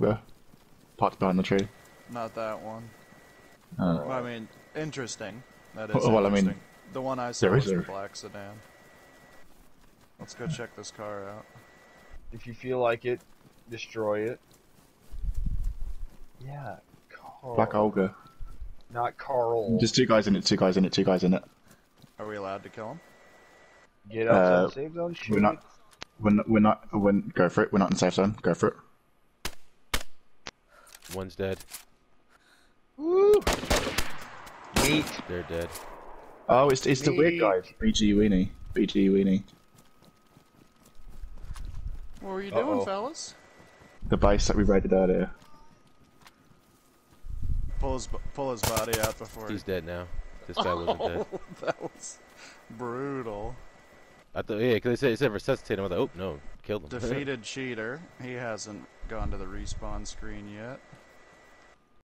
Olga. Parked behind the tree. Not that one. Well, I mean, interesting. That is well, I mean, interesting. The one I saw there was is the a- black sedan. Let's go check this car out. If you feel like it, destroy it. Yeah, Carl. Black Olga. Not Carl. Just two guys in it, two guys in it, two guys in it. Are we allowed to kill him? Get outside the safe zone. Shoot. Go for it. We're not in safe zone. Go for it. One's dead. Woo! Meat. They're dead. Oh, it's the weird guy. BG Weenie. BG Weenie. What were you doing, fellas? The base that we raided earlier. Pull his body out before. He's dead now. This guy wasn't dead. That was brutal. I thought, yeah, because it said resuscitate him. I thought, oh no, killed him. Defeated cheater. He hasn't gone to the respawn screen yet.